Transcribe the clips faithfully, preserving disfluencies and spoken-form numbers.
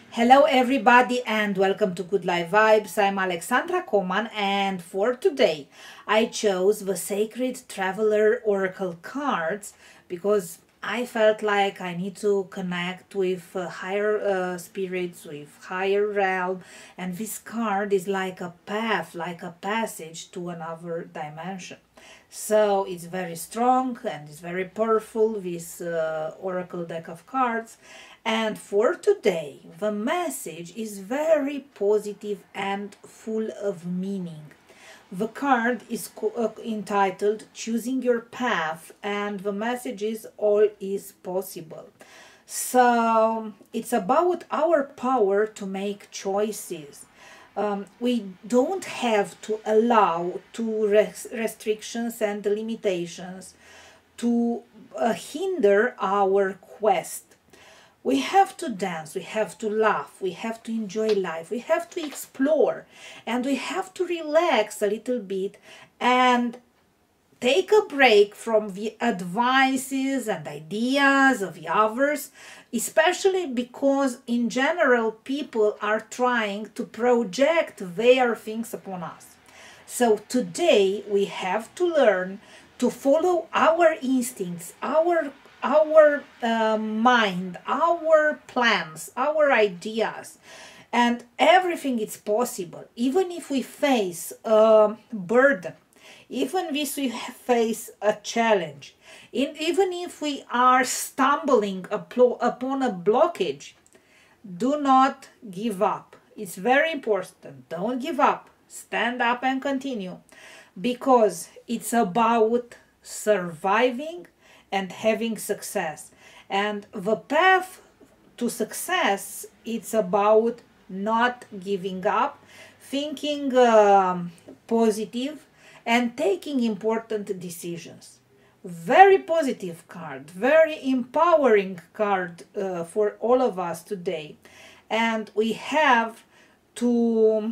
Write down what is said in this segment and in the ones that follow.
Hello, everybody, and welcome to Good Life Vibes. I'm Alexandra Koman, and for today, I chose the Sacred Traveler Oracle cards because I felt like I need to connect with uh, higher uh, spirits, with higher realm, and this card is like a path, like a passage to another dimension. So it's very strong and it's very powerful, this uh, oracle deck of cards. And for today, the message is very positive and full of meaning. The card is uh, entitled Choosing Your Path, and the message is All is Possible. So it's about our power to make choices. Um, we don't have to allow to res- restrictions and limitations to uh, hinder our quest. We have to dance, we have to laugh, we have to enjoy life, we have to explore, and we have to relax a little bit and take a break from the advices and ideas of the others, especially because in general people are trying to project their things upon us. So today we have to learn to follow our instincts, our our uh, mind, our plans, our ideas, and everything is possible. Even if we face a burden, even if we face a challenge, even if we are stumbling upon a blockage, do not give up. It's very important. Don't give up. Stand up and continue, because it's about surviving and having success. And the path to success, it's about not giving up, thinking um, positive, and taking important decisions. Very positive card, very empowering card uh, for all of us today. And we have to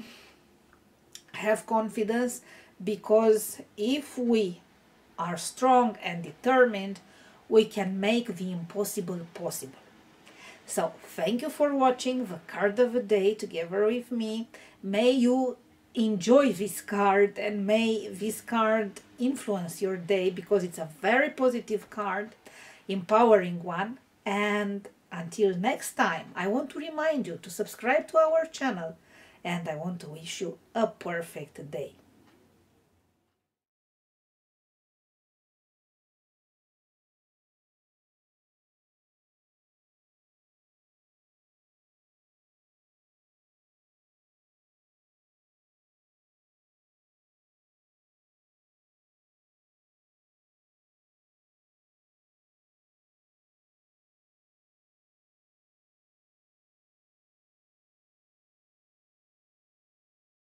have confidence, because if we are strong and determined, we can make the impossible possible. So thank you for watching the card of the day together with me. May you enjoy this card, and may this card influence your day, because it's a very positive card, empowering one. And until next time, I want to remind you to subscribe to our channel, and I want to wish you a perfect day.